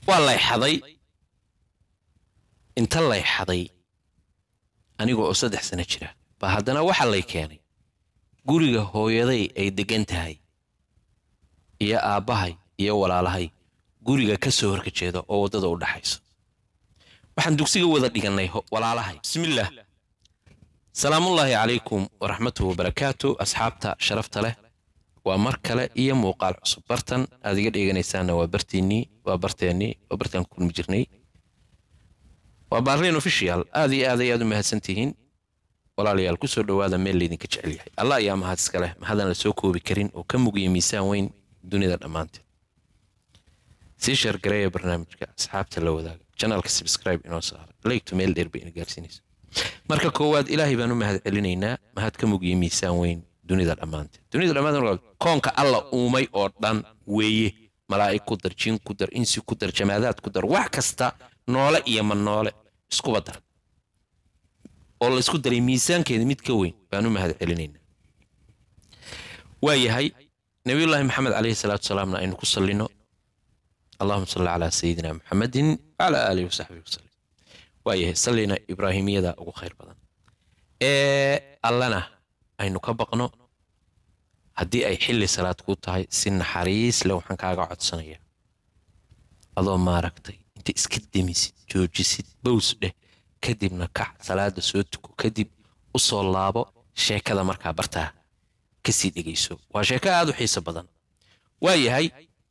والله حضي انت الله يحضي anigoo 3 sano jira ba hadana waxa lay keenay guriga hooyaday ay degan tahay iyo aabahay iyo walaalahay guriga ka soo horjeeda oo wadada u dhaxayso waxaan dugsiga wada dhiganay walaalahay bismillaah salaamullaahi calaykum wa rahmatuhu wa barakaatuh asxaabta sharafta leh waa mar kale iyo muuqaal cusub bartan aad iga dhiganaysaan waa bartaan kulmi jirnay waa Barleen official aad iyo aad u mahadsantihiin walaalayaal ku soo dhawaada meel leedinka jecel yahay Allah ayaa mahad iska leh mahadan la soo koobi karin oo ka mugiyo miisaan weyn dunida dhamaanteed si share gareeya barnaamijka asxaabta la wadaaga channelka subscribe inoo saar like to mail dheer bay gaarsiinaysa marka koowaad ilaahay baan u mahad celinaynaa mahad ka mugiyo miisaan weyn dunida dhamaanteed koonka alla uumay oo dhan weeye malaa'ik ku dar jin ku dar insi ku dar jamaadaad ku dar wax kasta noole iyo man noole isku badar oo la isku daray miisaankeeda mid ka weyn baan u mahad celinaynaa waayahay nabiyullaahi maxamed alayhi salaatu wasalaam aynu ku sallino اللهم صل على سيدنا محمد وعلى آله وصحبه وسلم waayahay sallina ibraahimiyada ugu khayr badan allana aynu ka baqno haddii ay xilli salaad ku tahay si naxariis leh waxaan kaaga codsanayaa adoo maaragtay inta iska demisid joojisid bows dheh kadibna kac salaada soo tuko kadib u soo laabo sheekada markaa bartaa ka sii dhegeyso waa sheeko aad u xiiso badan waayahay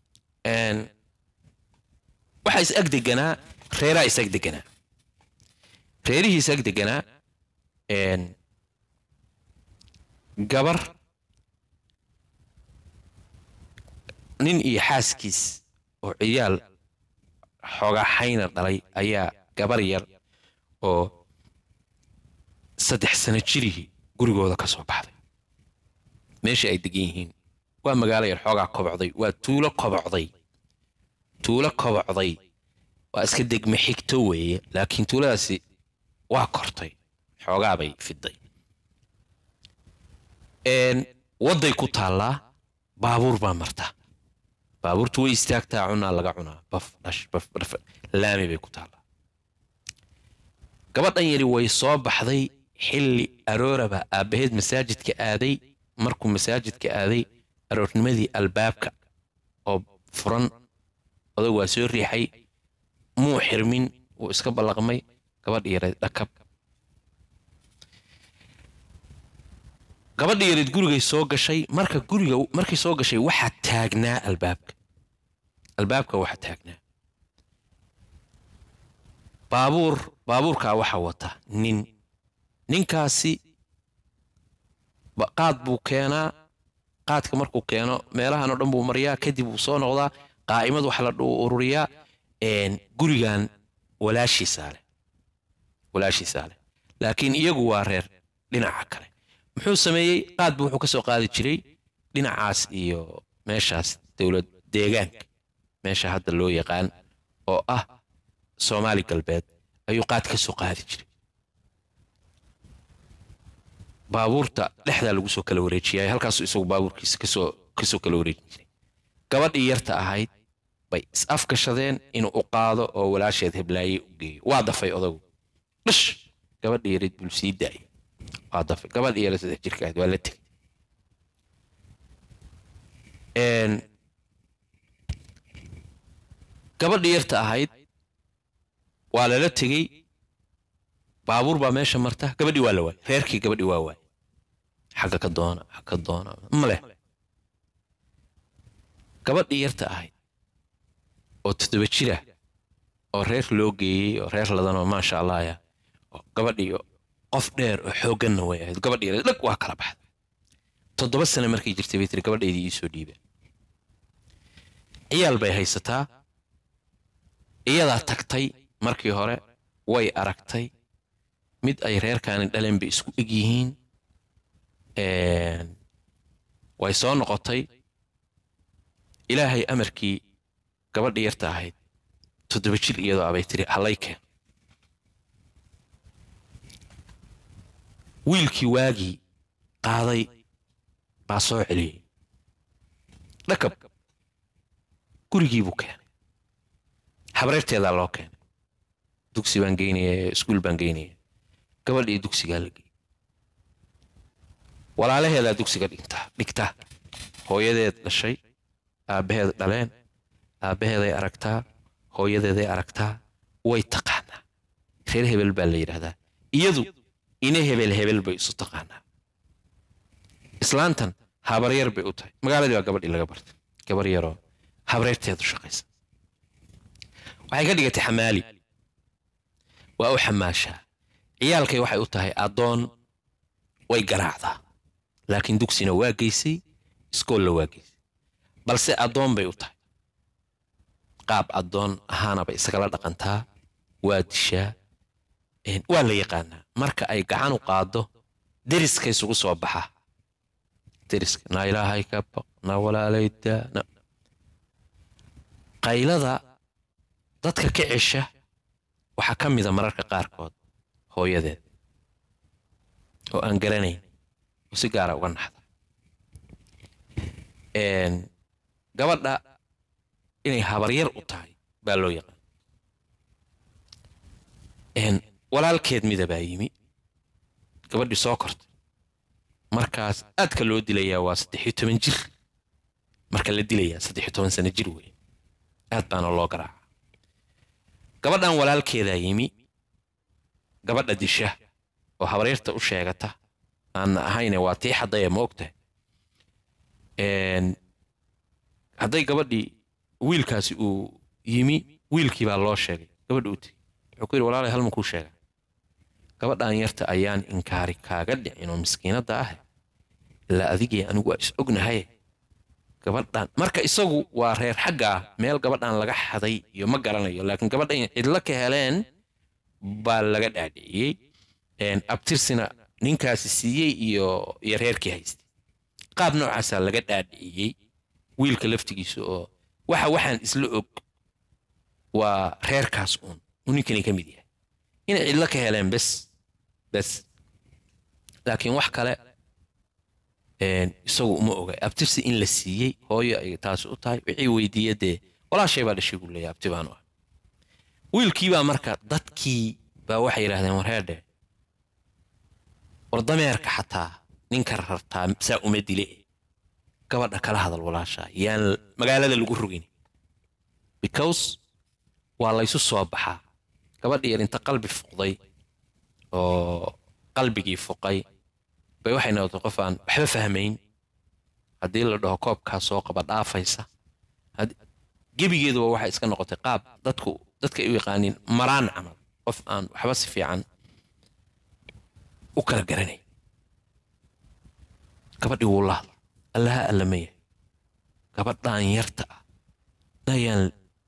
waxa is agdeganaa reeraa is agdeganaa reerihii is agdeganaa gabar nin iyo xaaskiis oo ciyaal xogaa xayna dhalay ayaa gabar yar oo 3 sano jirihii gurigooda ka soo baxday meesha ay degan yihiin waa magaalo yar xogaa kobocday waa tuulo kobocday waa iska degme xigto weeye laakiin tuuladaasi waa kortay xogaa bay fiday waday ku taallaa baabuur baa marta baabuurtu way istaagtaa cunaa laga cunaa baf laami bay ku taallaa gabadhan yari way soo baxday xilli arooraba aabaheed masaajidka aaday markuu masaajidka aaday aroornimadii albaabka oo furan odag waa soo riixay muu xirmin uu iska balaqmay gabadh yareed dhakab gabadh yareed gurigay soo gashay markay soo gashay waxa taagnaa albaabka waxa taagnaa baabuurka waxa wata ninkaasi qaad buu keenaa qaadka markuu keeno meelahan oo dhan buu mariyaa kadib uu soo noqdaa qaa'imad wax la ururiyaa gurigan walaashiisa leh laakiin iyagu waa reer dhinaca kale muxuu sameeyay qaad buu wuxuu ka soo qaadi jiray dhinacaas iyo meeshaas dawlad deegaanka meesha hadda loo yaqaan oo ah Soomaali galbeed ayuu qaad ka soo qaadi jiray baabuurta dhexda lagu soo kala wareejiyay halkaas isagu baabuurkiisa ka soo kala wareejin jiray gabadhii yarta ahayd bay is afkashadeen inuu u qaado oo walaasheed heblaayay u geeyo waa dafay odagu dhish gabadhii yareed buu sii daayay waa dafay gabadhii yareed 3 jirka ahayd waa la tegay gabadhii yarta ahayd waa la tegay baabuur baa meesha marta gabadhii waa la waayay reerkii gabadhii waa waayay xagga ka doona male gabadhii yarta ahayd oo 7 jira oo reer loo geeyay oo reer ladan oo ma sha Allah ya gabadhii qof dheer oo xooganna way ahayd gabadhii dhag waa kala baxday 7 sano markay jirtay bay tiri gabadheedii ii soo dhiibay ciyaal bay haysataa iyadaa tagtay markii hore way aragtay mid ay reerkaan dhaleen bay isku eg yihiin way soo noqotay ilaahay amarkii gabadhii yarta ahayd 7 jir iyadoo abay tiri halayke wiilkii waagii qaaday baa soo celiyay dhakab gurigii buu keenay habareerteeda loo keenay dugsi baan geynaya iskuul baan geynaya gabadhii dugsiga la geeyay walaalaheeda dugsiga dhigta hooyadeed dhashay aabaheed dhaleen aabaheeday aragtaa hooyadeeday aragtaa way taqaanaa reer hebel baa la yiraahdaa iyadu ina hebel bay isu taqaanaa islaantan habaryar bay u tahay magaaladii waa gabadhii laga bartay gabar yaroo habareerteedu shaqaysa waxay ka dhigatay xamaali waa u xamaashaa ciyaalkay waxay u tahay adoon way garaacdaa laakiin dugsina waa geysay iskoolna waa geysay balse adoon bay u tahay qaab adoon ahaanaba isagala dhaqantaa waa dishaa waa la yaqaanaa marka ay gacan u qaado deriska isugu soo baxa deriska na ilaahay ka baq na walaalayda qaylada dadka ka cisha waxa ka mid ah mararka qaarkood hooyadeed oo aan garanayn oo si gaar ah uga naxda gabadha inay habaryar u tahay baa loo yaqaan walaalkeed midabaa yimi gabadhii soo kortay markaas aadka loo dilayaa waa 13 jir marka la dilayaa 13 sano jir weey aad baana loo garaaca gabadhan walaalkeeda yimi gabadha disha oo habaryarta u sheegata aan ahayna waa tii xaday ma ogtahay haday gabadhii wiilkaasi uu yimi wiilkii baa loo sheegay gabadhu wuxuu ku yiri walaalay hal ma ku sheega gabadhan yarta ayaan inkaari kaaga dhicin oo miskiinada ah la adigii anigu is ognahay gabadhan marka isagu waa reer xagga meel gabadhan laga xaday iyo ma garanayo laakiin gabadhan cidla ka heleen baa laga dhaadhiyay abtirsina ninkaasi siiyay iyo reerkii haystay qaab noocaas laga dhaadhiyay wiilka laftigiisa oo waxaan isla og waa reerkaas uun ninkani ka mid yahay in cidla ka heleen bas laakiin wax kale isagu uma oga abtirsi in la siiyay hooyo ay taas u tahay wixii weydiiyade walaashay baa dhashay buu leeyahay abti baan ah wiilkii baa marka dadkii baa waxay yiraahdeen wareede wardameerka xataa ninka rartaa saa uma dile gabadha kala hadal walaasha yaan magaalada lagu rugin because waa la isu soo baxaa gabadhii inta qalbi fuqday oo qalbigii fuqay bay waxay noqotay qof aan waxba fahmayn hadii la dhaho koobka soo qaba dhaafaysa gebigeedu waxa iska noqotay qaab dadka ay yaqaaniin maraan amal qof aan waxba si fiican u kala garanay gabadhii walaal allaha allamay gabadhan yarta ayaan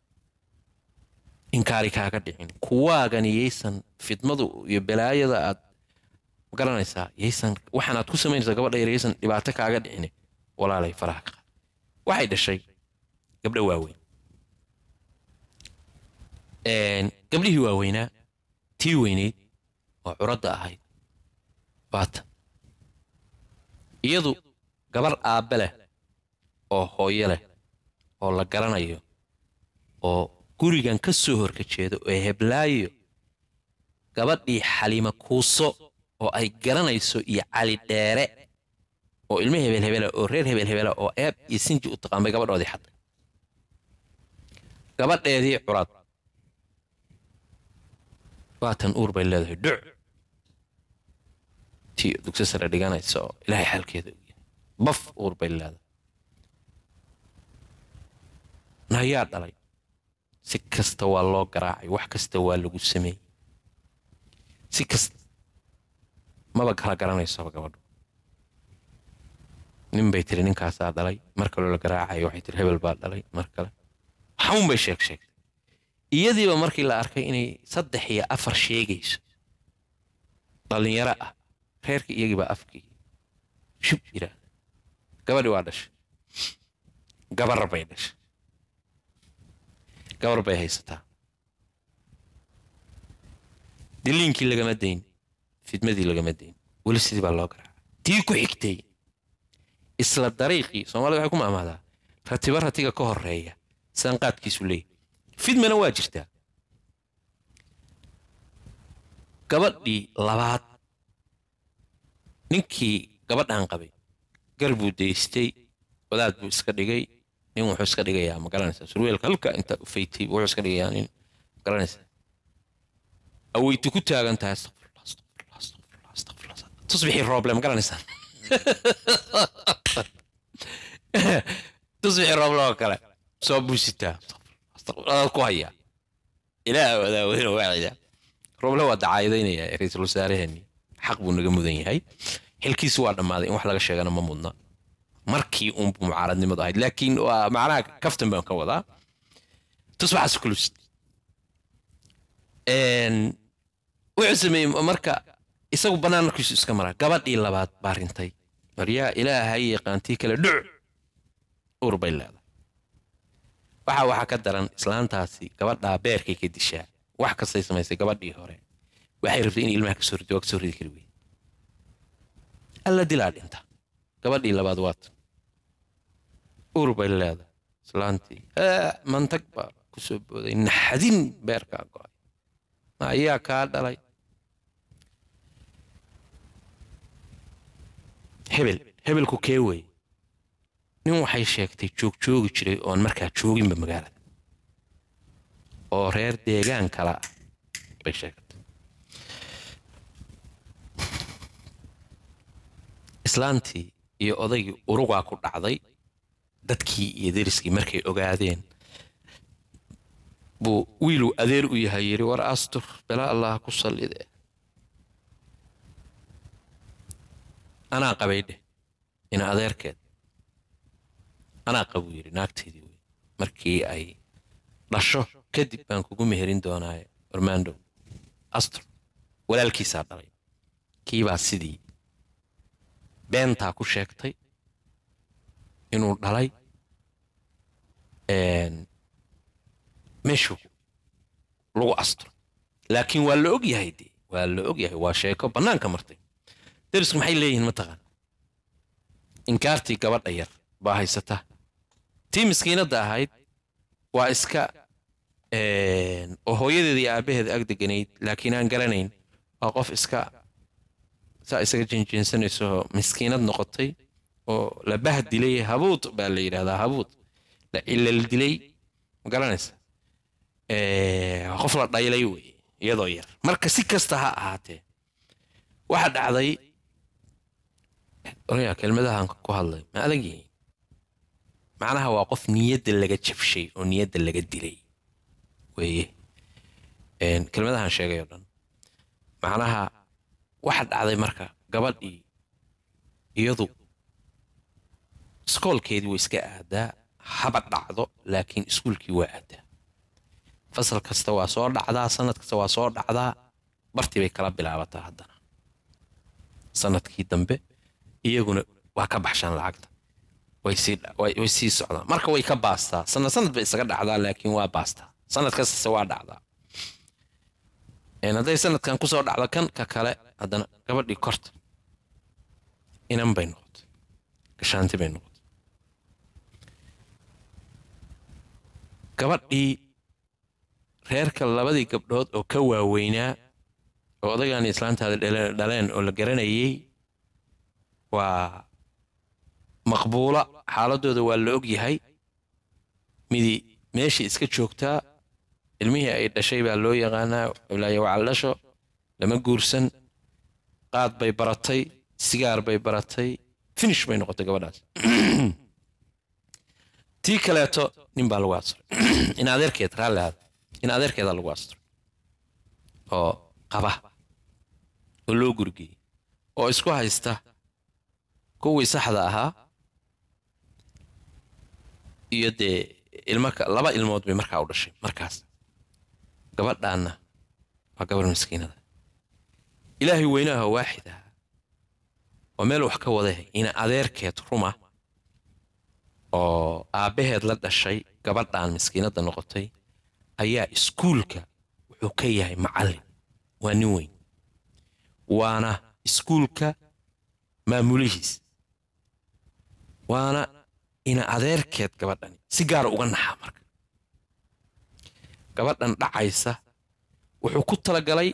inkaari kaaga dhicin kuwaagan yeysan fidmadu iyo balaayada aad garanaysaa yeysan waxaan aad ku sameynaysaa gabadha yeysan dhibaato kaaga dhicin walaalay faraha ka waxay dhashay gabdho waaweyn gabdhihii waaweynaa tii weyneyd oo curadda ahayd baata iyadu gabar aabbe leh oo hooyo leh oo la garanayo oo gurigan ka soo horjeedo oo heblaayo gabadhii Xaliima Kuuso oo ay garanayso iyo Cali Dheere oo ilmo hebel oo reer hebel oo eeb iyo sinji u taqaanay gabadhoodii xad gabadheedii curad waatan uur bay leedahay dhuc tii dugsi sare dhiganayso ilaahay xalkeeda baf uur bay leedahay nayaa dhalay si kasta waa loo garaacay wax kasta waa lagu sameeyay si kasta maba kala garanayso gabadhu nin bay tiri ninkaas dhalay marka loo garaacay waxay tiri hebel baa dhalay markale waxaan bay sheeg iyadiiba markii la arkay inay 3 iyo 4 sheegayso dhalinyaro ah reerkii iyagiiba afkii shub ira gabadhi waa dhashay gabar bay dhashay gabar bay haysataa diliinkii lagama deyn fidmadii lagama deyn wali sidii baa loo garaa tii ku xigtay isla dariiqii Soomaalidu waxay ku maamaadaa ratiba ratiga ka horeeya sanqaadkiisu leey fidmana waa jirtaa gabadhii labaad ninkii gabadhan qabay garbuu daystay wadaad buu iska dhigay nin wuxuu iska dhigayaa ma garanaysaa surweelka halka inta u faytay wuxuu iska dhigayaa nin ma garanaysaa aweyti ku taagan tahay astaqfirullah tusbixii rooble ma garanaysaa tusbixii rooble oo kale soo buusitaa ku hayaa ilaaha wadaaweyne waacida rooble waa dacaayadaynaya ra'iisul wasaaraheeni xaq buu naga mudan yahay xilkiisu waa dhammaaday in wax laga sheegana ma mudna markii uun mucaaradnimadu ahayd laakiin waa macnaha kaftan baan ka wadaa tusbaxaas kulus wuxuu sameeyey marka isagu banaankiisu iska maraa gabadhii labaad baa rintay maryaa ilaahay yaqaantii kale dhuc uur bay leedahay waxaa ka daran islaantaasi gabadhaa beerkay ka dishaa wax kastay samaysay gabadhii hore waxay rabtay in ilmaha ka soo ridi kari wey alla dilaa dhinta gabadhii labaad waat uur bay leedahay islaantii mantag baa ku soo booday naxadin beerkaa go'ay ayaa kaa dhalay hebelku kee wey nin waxay sheegtay joogi jiray oon markaa jooginba magaalada oo reer deegaan kala ah bay sheegtay islaantii iyo odaygii urugaa ku dhacday dadkii iyo deriskii markay ogaadeen buu wiiluu adeer u yahay yiri war astur bala allah ku sallide anaa qabaydhe ina adeerkeed anaa qabu yiri naagteedii wey markii ay dhasho kadib baan kugu meherin doonaaye ormando astur walaalkiisaa dhalay kiibaa sidii beentaa ku sheegtay inuu dhalay meeshuu lagu asturo laakiin waa la og yahay dee waa sheeko bannaanka martay derisku maxay leeyihiin mataqaan inkaartii gabadha yar baa haysata tii miskiinadda ahayd waa iska oo hooyadeeda iyo aabbaheeda ag deganayd laakiin aan garanayn waa qof iska saa isaga jinjinsanayso miskiinad noqotay oo la bahdilay habuud baa la yidhahdaa habuud la ilal dilay ma garanaysa qof la dhaylay wey iyadoo yar marka si kasta ha ahaatee waxa dhacday oraya kelmadahan ku hadlay ma adag yihiin macnaha waa qof niyadda laga jabshay oo niyadda laga dilay weye kelmadahan sheegay oo dhan macnaha waxa dhacday marka gabadhii iyadu iskoolkeedii way iska aadaa haba dhacdo laakiin iskuulkii waa aadaa fasal kasta waa soo dhacdaa sanad kasta waa soo dhacdaa bartii bay kala bilaabataa haddana sanadkii dambe iyaguna waa ka baxshaan lacagta way sii socdaan marka way ka baastaa sanad bay isaga dhacdaa laakiin waa baastaa sanad kasta waa dhacdaa hadday sanadkan ku soo dhacdo kan ka kale haddana gabadhii korta inan bay noqotay gashaanti bay noqotay gabadhii reerka labadii gabdhood oo ka waaweynaa oo odaygaan islaantaada dhaleen oo la garanayay waa maqbuula xaaladooda waa la og yahay midi meeshii iska joogtaa ilmihii ay dhashay baa loo yaqaanaa walaayo wacal dhasho lama guursan qaad bay baratay sigaar bay baratay finish bay noqotay gabadhaas tii kaleeto nin baa lagu asturay in adeerkeed raalli ahaada in adeerkeeda lagu asturay oo qaba oo loo gurgiyey oo isku haysta kuwii saxda ahaa iyo dee laba ilmood bay markaa u dhashay markaas gabadhaanna waa gabar miskiinada ilaahay weynaha waaxid aha oo meel wax ka wadahay ina adeerkeed ruma oo aabbaheed la dhashay gabadhaan miskiinada noqotay ayaa iskuulka wuxuu ka yahay macallin waa nin weyn waana iskuulka maamulihiis waana ina adeerkeed gabadhani si gaar uga naxa marka gabadhan dhacaysa wuxuu ku talagalay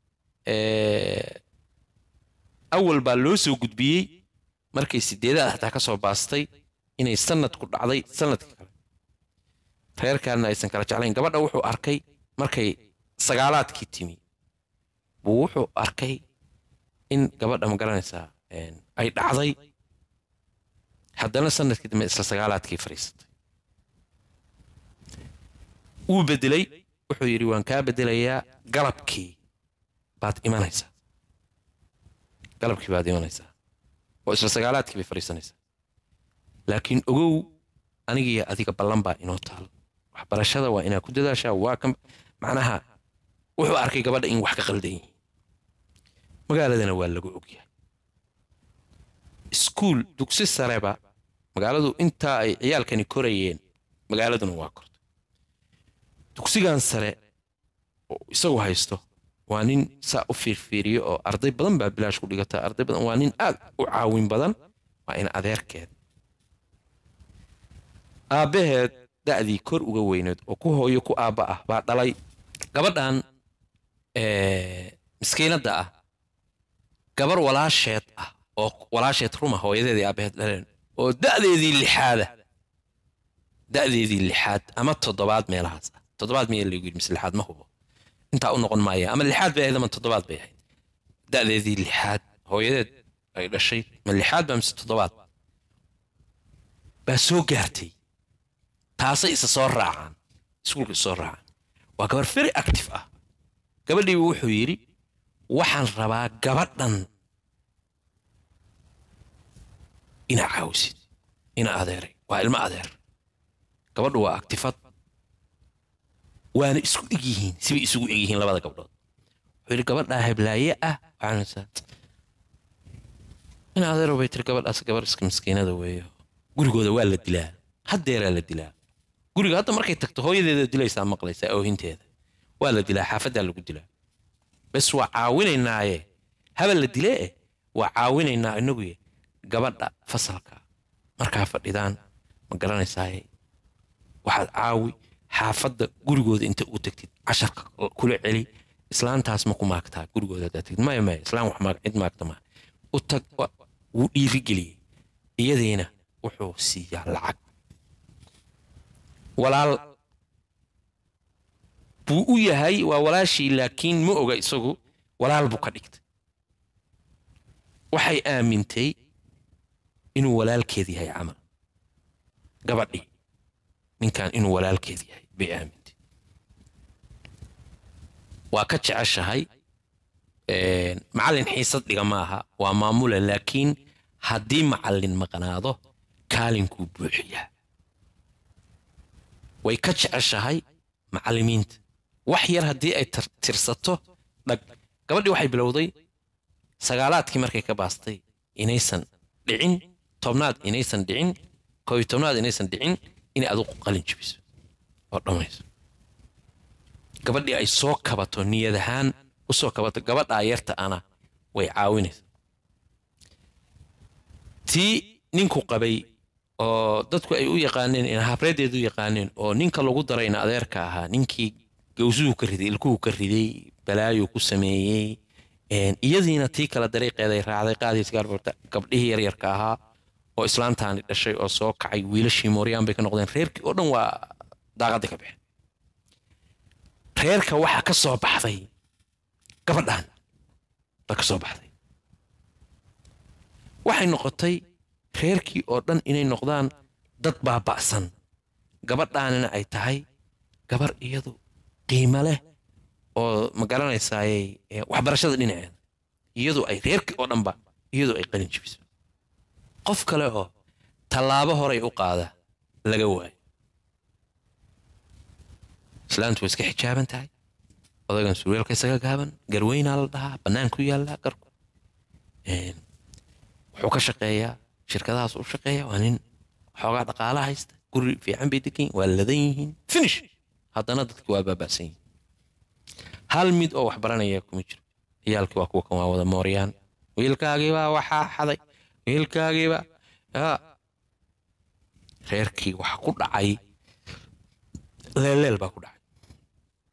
awal baa loo soo gudbiyey markay sideedaad xataa ka soo baastay inay sanad ku dhacday sanadka kale reerkaana aysan kala jeclayn gabadha wuxuu arkay markay sagaalaadkii timi buu wuxuu arkay in gabadha ma garanaysaa ay dhacday haddana sanadkii dambe isla sagaalaadkii fariisatay wuu bedelay wuxuu yidhi waan kaa bedelayaa galabkii baad imanaysaa oo isla sagaalaadkii bay fariisanaysaa laakiin ogow anigiyo adiga ballan baa inoo taal waxbarashada waa inaad ku dadaashaa waa kan macnaha wuxuu arkay gabadha in wax ka qaldan yihiin magaaladana waa lagu ogyahay iskuul dugsi sareba magaaladu intaa ay ciyaalkani korayeen magaaladuna waa kortay dugsigan sare oo isagu haysto waa nin saa u fiirfiiriyo oo arday badan baa bilaash ku dhigata arday badan waa nin aad u caawin badan waa in adeerkeed aabaheed da'dii kor uga weyneed oo ku hooyo ku aabba ah baa dhalay gabadhan miskiinada ah gabar walaasheed ah oo walaasheed ruma hooyadeedii aabaheed dhaleen oo da'deedii lixaad ama toddobaad meelahaas ah toddobaad miyay lagu yidhi mise lixaad ma hubo intaa u noqon maaya ama lixaad bay ahayd ama toddobaad bay ahayd da'deedii lixaad hooyadeed ay dhashay ma lixaad baa mise toddobaad baa soo gaartay taasay isa soo raacaan iskuulka isa soo raacaan waa gabar very active ah gabadhii wuxuu yidhi waxaan rabaa gabadhan inaa caawisid ina adeeray waa ilmo adeer gabadhu waa actifad waana isku eg yihiin sibay isugu eg yihiin labada gabdhood wuxuu yidhi gabadhaa heblaaye ah waxaan ina adeero bay tiri gabadhaas gabar iska miskiinada weeyo gurigooda waa la dilaa haddeeraa la dilaa guriga hadda markay tagto hooyadeeda dilaysaa maqlaysaa oohinteeda waa la dilaa xaafaddaa lagu dilaa bas waa caawinaynaaye habal la dilee waa caawinaynaa inaguye gabadha fasalka markaa fadhidaan ma garanaysaaye waxaad caawi xaafadda gurigooda inta u tagtid casharka kula celi islaantaas ma ku maagtaa gurigooda haddaad tagtid maya islaan wax cid maagta maa u tag wuu dhiirigeliyey iyadiina wuxuu siiyaa lacag walaal buu u yahay waa walaashii laakiin ma oga isagu walaal buu ka dhigtay waxay aamintay inuu walaalkeed yahay camal gabadhii ninkan inuu walaalkeed yahay bay aamintay waa ka jeceshahay macallin xiisad dhiga maaha waa maamule laakiin haddii macallin maqnaado kaalinkuu buuxiyaa way ka jeceshahay macallimiinta wax yar haddii ay tirsato dhag gabadhii waxay bilowday sagaalaadkii markay ka baastay inaysan dhicin tobnaad inaysan dhicin koob iyo tobnaad inaysan dhicin inay adigu qalin jabiso oo dhammayso gabadhii ay soo kabato niyad ahaan u soo kabato gabadhaa yarta ana way caawinaysa tii ninku qabay oo dadku ay u yaqaaneen in habreedeedu yaqaaneen oo ninka lagu darayna adeerka ahaa ninkii gawsuhu ka riday ilkuhu ka riday balaayo ku sameeyey iyadiina tii kala dariiqeeday raacday qaadiis gaarbarta gabdhihii yaryarka ahaa oo islaantaani dhashay oo soo kacay wiilashii mooryaan bay ka noqdeen reerkii oo dhan waa daaqadii ka baxeen reerka waxaa ka soo baxday gabadhan baa ka soo baxday waxay noqotay reerkii oo dhan inay noqdaan dad baaba'san gabadhaanina ay tahay gabar iyadu qiimo leh oo ma garanaysaaye waxbarashada dhinaceeda iyadu ay reerkii oo dhanba iyadu ay qalin jabiso qof kale oo tallaabo horay u qaada laga waayo islaantu way iska xijaaban tahay odagan surweelka isaga gaaban garweynaa la dhahaa bannaan ku yaallaa garku wuxuu ka shaqeeyaa shirkadahaas u shaqeeya waa nin xoogaa dhaqaala haysta guri fiican bay degan waa ladan yihiin finish haddana dadki waa baaba'san yihiin hal mid oo wax baranaya kuma jiro ciyaalkii waa kuwa kan waa wada mooryaan wiilkaagiibaa waxaa xaday wiilkaagiiba reerkii waxa ku dhacay leeleel baa ku dhacay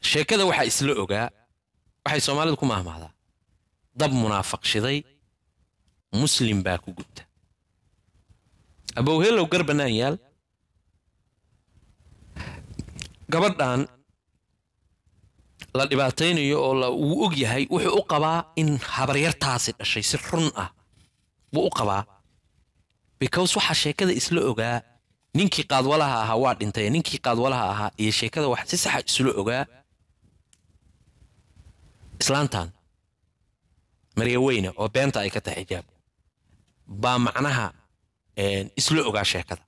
sheekada waxa isla ogaa waxay Soomaalidu ku maahmaahdaa dab munaafiq shiday muslim baa ku gubta abow helow garbanaan yaal gabadhan la dhibaataynayo oo la uu og yahay wuxuu u qabaa in habaryartaasi dhashay si run ah buu u qabaa because waxa sheekada isla ogaa ninkii qaadwalaha ahaa waa dhintay ninkii qaadwalaha ahaa iyo sheekada wax si sax ah isla ogaa islaantan Mariya Weyne oo beenta ay ka tahay xijaab baa macnaha isla ogaa sheekada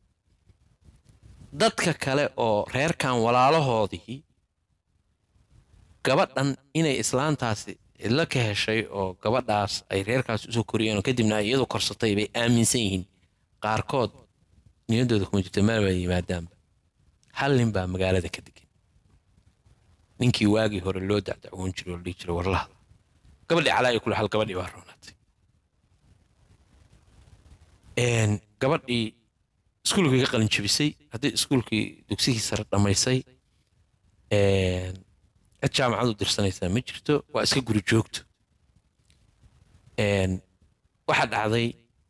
dadka kale oo reerkan walaalahoodii gabadhan inay islaantaasi ila ka heshay oo gabadhaas ay reerkaas u soo koriyeen oo kadibna ay iyadu korsatay bay aaminsan yihiin qaarkood niyadooda kuma jirto meel bay yimaadaan hal nin baa magaalada ka degan ninkii waagi hore loo dacdacoon jiray oo dhigi jiray warlaha gabadhi calaay kula hal gabadhi waa roonatay gabadhii iskuulkii ka qalin jabisay hadii iskuulkii dugsigii sare dhamaysay jaamacad u dirsanaysa ma jirto waa iska guri joogto waxa dhacday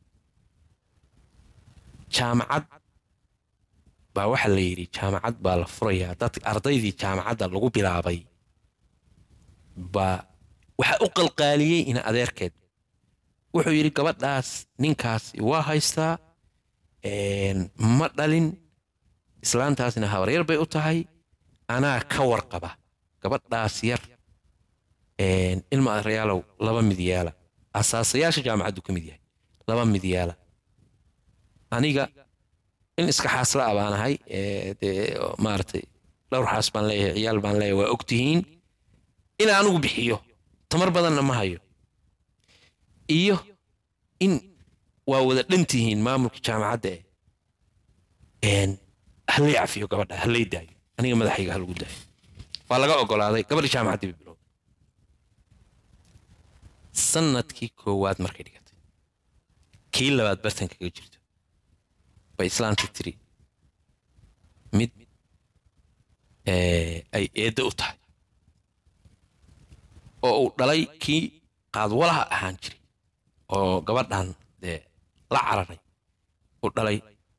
jaamacad baa waxa la yiri jaamacad baa la furayaa dad ardaydii jaamacadda lagu bilaabay baa waxa u qalqaaliyay in adeerkeed wuxuu yiri gabadhaas ninkaas waa haystaa ma dhalin islaantaasina habaryar bay u tahay anaa ka warqaba gabadhaas yar ilma reyaalow laba mid yaala asaasayaasha jaamacaddu ka mid yahay laba mid yaala aniga in iska xaasla abaanahay maartay dhowr xaas baan leeyahay ciyaal baan leeyahay waa ogtihiin in aanu bixiyo tamar badanna ma hayo iyo in waa wada dhantihiin maamulka jaamacadda halay cafiyo gabadha halay daayo aniga madaxayga hal ugu daayo waa laga ogolaaday gabadha jaamacadda bilow sanadkii koowaad markay dhigatay kii labaad bartanka kaga jirto bay islaantii tiri mid ay eedda u tahay oo uu dhalay kii qaadwalaha ahaan jiray oo gabadhan la cararay u dhalay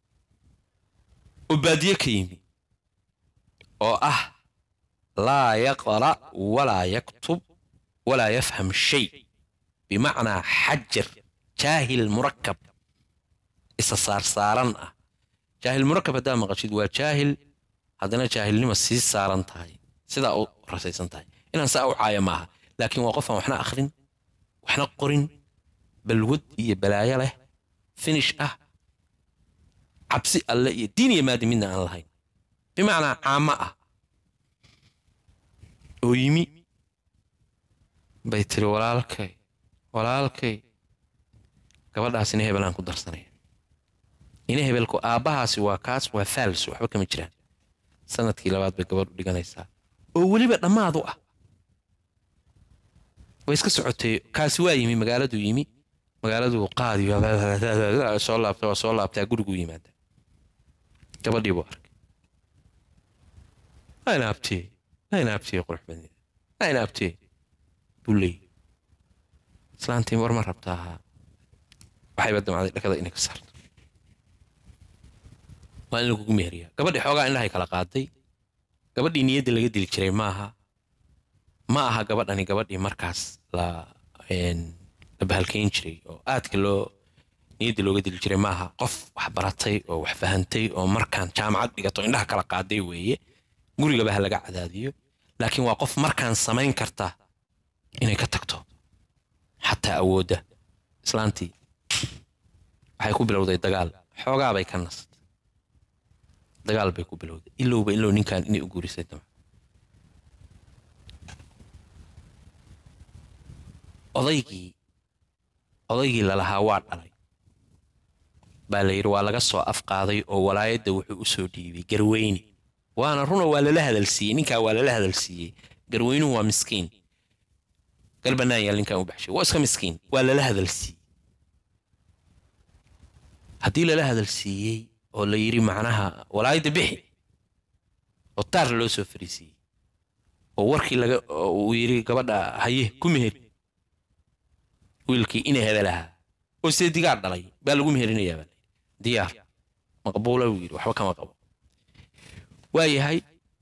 u baadiye ka yimi oo ah laa yaqra walaa yaktub walaa yafham shay bimacnaa xajar jaahil murakkab isa saarsaaran ah jaahil murakkab hadaa maqashid waa jaahil haddana jaahilnimo sii saaran tahay sidaa u rasaysan tahay inaan saa u caaya maaha laakiin waa qof aan waxna akhrin waxna qorin balwad iyo balaayo leh finish ah cabsi alle iyo diin iyo maadi midna aan lahayn bimacnaa caama ah oo yimi bay tiri walaalkay gabadhaasina hebel aan ku darsanaya ina hebelku aabbahaasi waa kaas waa faals waxba kama jiraan sanadkii labaad bay gabadhu dhiganaysaa oo weliba dhammaad u ah way iska socotay kaasi waa yimi magaaladu qaadiyo soo laabtaa gurigu yimaada gabadhii buu arkay ayna abtiyey qurux badneed ayna abtiyey buu leeyahy islaantii war ma rabtaa waxayba damcday dhakada inay ka saarto waa in lagugu meheriyaa gabadhii xoogaa indhahay kala qaaday gabadhii niyadda laga dili jiray ma aha gabadhani gabadhii markaas la bahalkayn jiray oo aadka niyadda looga dili jiray ma aha qof wax baratay oo wax fahantay oo markaan jaamacad dhigato indhaha kala qaaday weeye gurigaba ha laga cadaadiyo laakiin waa qof markaan samayn karta inay ka tagto xataa awoodda islaantii waxay ku bilowday dagaal xoogaa bay ka nasatay dagaal bay ku bilowday ilow ninkan inay u guurisay dama odaygii lalahaa waa dhalay baa la yiri waa laga soo afqaaday oo walaayadda wuxuu u soo dhiibay garweyne waana runa waa lala hadalsiiyey ninkaa waa lala hadalsiiyey garweynuhu waa miskiin galbanaan yaal ninkan u baxshay waa iska miskiin waa lala hadalsiiyey haddii lala hadalsiiyey oo la yiri macnaha walaayadda bixi oo taar loo soo fariisiyey oo warkii laga uu yiri gabadha haye ku meher wiilkii inay hadalaha oo seedigaa dhalay baa lagu meherinayaa diyaar maqbuula uu yiri waxba kama qabo waayahay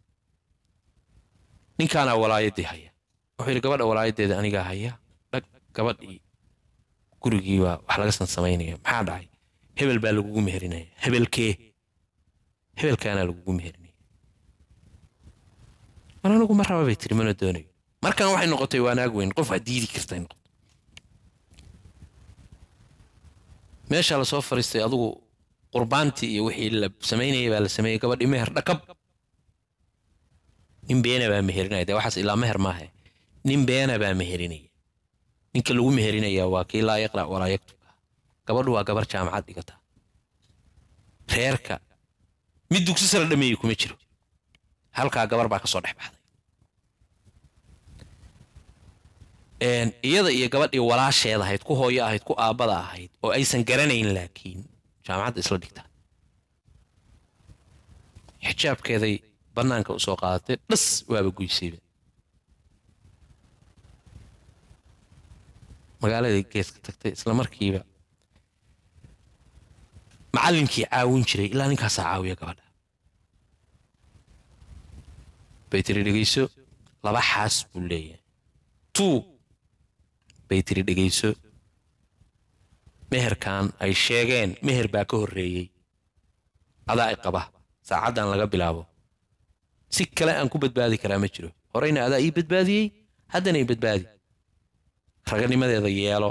ninkaana walaayadii haya wuxuu yiri gabadha walaayadeeda aniga haya dhag gabadhii gurigii waa wax laga san sameynaya maxaa dhacay hebel baa lagu meherinaya hebelkaana lagu meherinaya anagu ma raba bay tiri mana doonayo markan waxay noqotay wanaag weyn qof adiidi kartay noqotay meesha la soo fariistay adigu qurbaanti iyo wixii la sameynayay baa la sameeyay gabadhii meher dhakab nin beena baa meherinaya waxaas ilaa meher maaha nin beena baa meherinaya ninka lagu meherinaya waa kii laa yaqra wala yaktub gabadhu waa gabar jaamacad dhigata reerka mid dugsi sare dhameeyay kuma jiro halka gabar baa ka soo dhex baxday iyada iyo gabadhii walaasheeda ahayd ku hooyo ahayd ku aabada ahayd oo aysan garanayn laakiin jaamacad isla dhigta xijaabkeeday banaanka u soo qaadatay dhas waaba guysayba magaalada geeska tagtay isla markiiba macallinkii caawin jiray ilaa ninkaas caawiya gabadha baytiri dhageyso laba xaas buu leeyahay baytiri dhageyso meherkan ay sheegeen meher baa ka horreeyay adaa ay qaba saacadan laga bilaabo si kale aan ku badbaadi karaa ma jiro horeyna adaa ii badbaadiyey haddana ii badbaadi raganimadeeda yeelo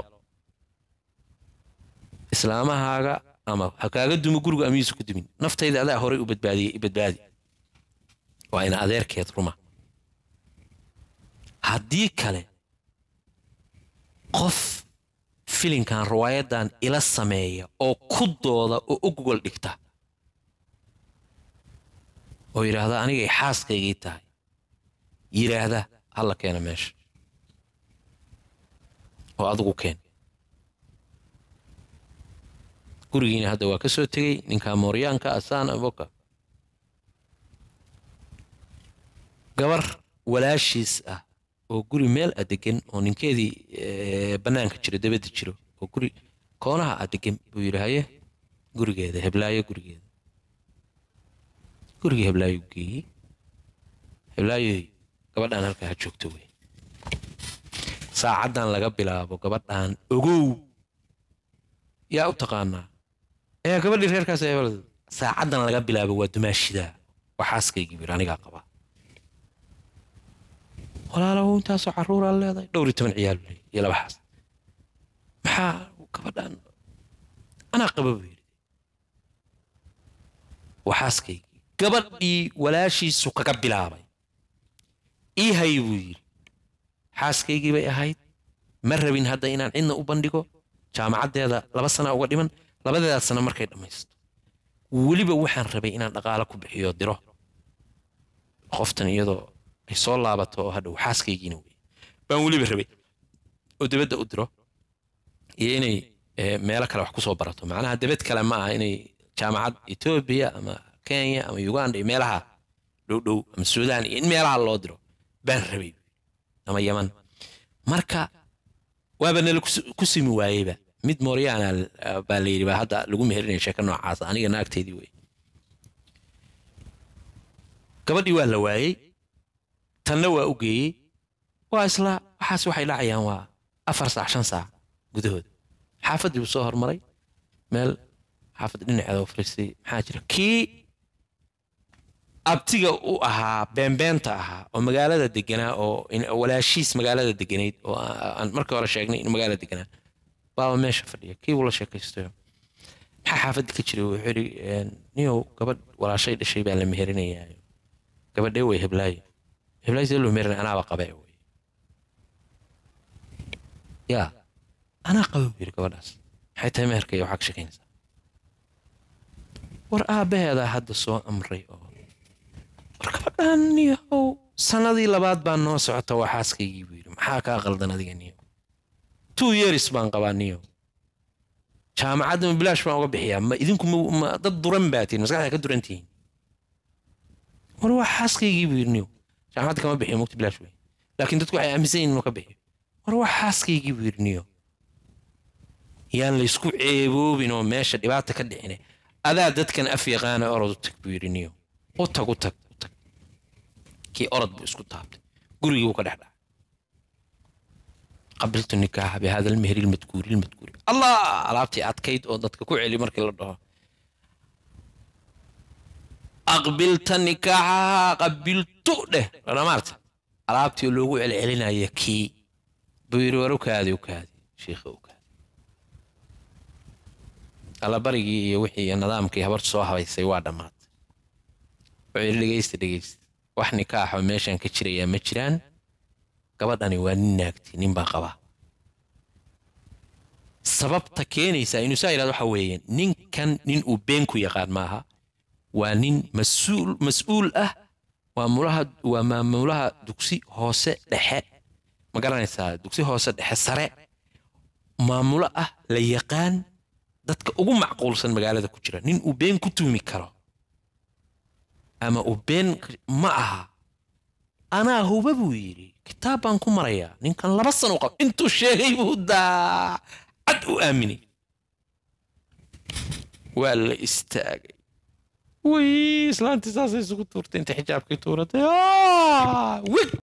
islaamahaaga ama ha kaaga dumo guriga amiisu ku dumin naftayda adaa horey u badbaadiyey ii badbaadi waa ina adeerkeed ruma haddii kale qof filinkan riwaayadan ila sameeya oo ku dooda oo u gogol dhigta oo yiraahda aniga xaaskaygii tahay yiraahda alla keena meesha oo adigu keen gurigiina hadda waa ka soo tegay ninka mooryaanka asaan aboka gabar walaashiis ah oo guri meel adegan oo ninkeedii banaanka jiro dabada jiro oo guri koonaha adegan buu yiraahaye gurigeeda heblaayo guriga heblaayo geeyey heblaayo gabadhan halka ha joogto way saacadan laga bilaabo gabadhan ogow yaa u taqaanaa gabadhii reerkaas saacadan laga bilaabo waa dumaashida waxaaskaygii bir aniga qaba walaalow intaasoo caruur aan leedahay dhowr iyo 10 ciyaal iyo laba xaas maxaa gabadhan ana qaba buu yiri waxaaskaygii gabadhii walaashiisu kaga bilaabay ii hay buu yiri xaaskaygii bay ahayd ma rabin hadda inaan cidna u bandhigo jaamacadeeda 2 sano uga dhiman labadeeda sano markay dhamaysto waliba waxaan rabay inaan dhaqaale ku bixiyo diro qoftan iyadoo ay soo laabato oo hadhow xaaskaygiina way baan waliba rabay oo dibadda u diro iyo inay meelo kale wax ku soo barato macnaha dibad kale ma aha inay jaamacad Ethiopia ama Kenya ama Uganda iyo meelaha dhow ama Suudaan iyo meelaha loo diro baan rabay ama Yemen marka waaba nala ku simi waayayba mid mooryaana baa la yiri hadda lagu meherinayo sheeko noocaas aniga naagteedii way gabadhii waa la waayay tanna waa u geeyey waa isla waxaas waxay dhacayaan waa 4 saac 5 saac gudahood xaafadii soo hormaray meel xaafad dhinaceeda oo fariistay maxaa jira kii abtiga u ahaa beenbeenta ahaa oo magaalada deganaa oo walaashiis magaalada deganayd oo aan markii hore sheegnay in magaalada deganaa baa meesha fadhiya kii wala sheekaysto maxaa xaafadii ka jiray wuxuu yiri niyow gabadh walaashay dhashay baa la meherinayaa gabadhee way heblaayo loo meerin anaaba qabay way ya ana qabay gabadhaas maxay tahay meherkay waxa ka shaqeynaysaa war aabaheeda hadda soo amray oo war gabadhan niyow sanadii labaad baan noo socota waxaaskaygii buu yiri maxaa ka qaldan adiga niyow 2 years baan qabaa niyow jaamacadda bilaash baan uga bixiyaa ma idinku ma dad duran baatiin maskaxda ka durantiin war waxaaskaygii buu yiri niyow jaamacad kama bixiyo mugti bilaash weyn laakiin dadku waxay aaminsan yihiin inuu ka bixiyo war wax xaaskaygii buu yirniyo yaan la isku ceeboobin oo meesha dhibaata ka dhicin adaa dadkan af yaqaan orod tag buu yirniyo oo tag kii orod buu isku taabtay gurigii uu ka dhaxdhaa قبلت النكاح بهذا المهر المذكور الله عرفتي أتكيد أو ضدك كوعلي مركي لله أقبلت النكاح قبلت له أنا مرت عرفتي اللي على علينا يكي بيرو وكادي شيخ وكادي على بريقي وحي النظام كي هبرت صوحة يسوى دمات وعلي جيست wax nikaax oo meeshan ka jiraya ma jiraan gabadhani waa naagti nin baa qaba sababta keenaysa inuu saayiraad waxa weeyeen ninkan nin uu been ku yaqaan maaha waa nin mas'uul ah waa maamulaha dugsi hoose dhexe ma garanaysaa dugsi hoose dhexe sare maamula ah la yaqaan dadka ugu macquulsan magaalada ku jira nin uu been ku tuumi karo ama uu been ma aha أنا هو ببويري كتابان كمريا نين كان لبسن وقف انتو شيء بودا عدو آمني ولا استاقي وي سلانتي ساسي سكتورتين تحجاب كتورتي